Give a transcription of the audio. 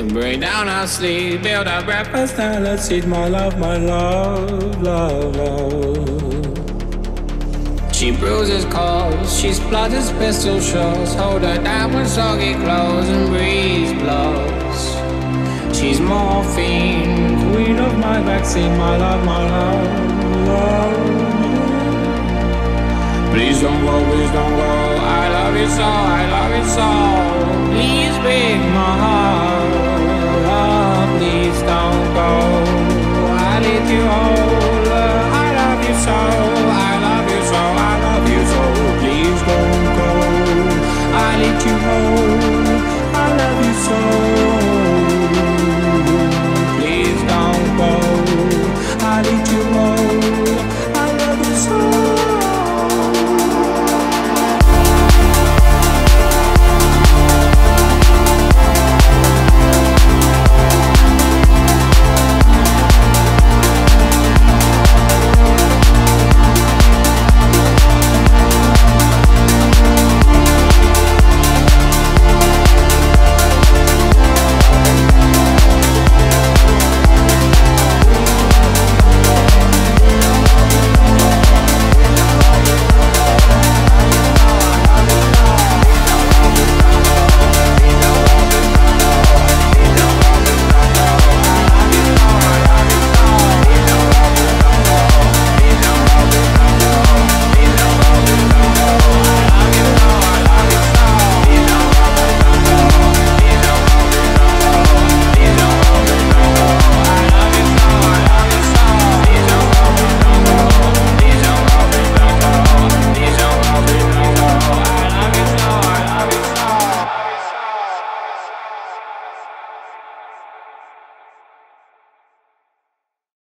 Break down our sleep, build our breakfast, and let's eat my love, love. She bruises calls, she splutters pistol shots. Hold her down with soggy clothes and breeze blows. She's morphine, queen of my vaccine, my love, love. Please don't go, I love you so, I love you so. Please break my heart.